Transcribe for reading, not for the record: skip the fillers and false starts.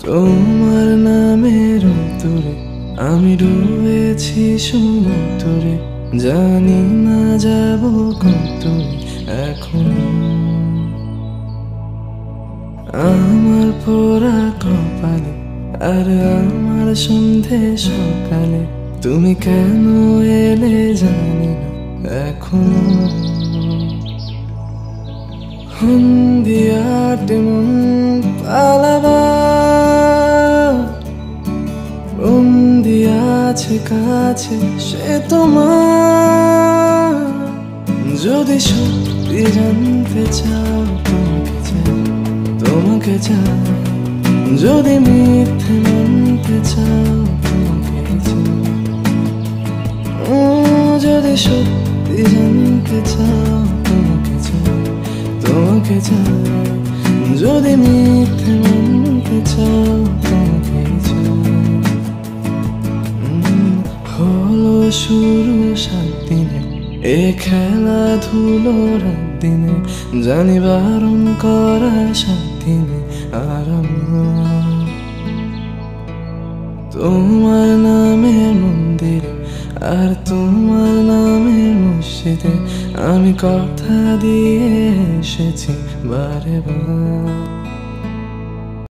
তোমার নামের উত্তরে আমি ডুবেছি সমুদ্রে, জানি না যাব কতদূরে এখন। আমার পোড়া কপালে আর আমার সন্ধে সকালে তুমি কেন এলে জানি না এখনো। হন্দিয়াটে মন পালাবা বন্দি আছে কাছে সে তোমার। যদি সত্যি জানতে চাও তোমাকে চাই, তোমাকে চাই। যদি মিথ্যে মানতে চাও তোমাকে চাই। যদি সত্যি জানতে চাও তোমাকে চাই, তোমাকে চাই। যদি মিথ্যে মানতে চাও তোমাকে চাই। হলো শুরু 7 দিনে এ খেলাধুলোর দিনে, জানি বারণ করা 7 দিনে আরাম। তোমার নামের মন্দিরে আর তোমার নামের মসজিদে আমি কথা দিয়ে এসেছি বারে বার।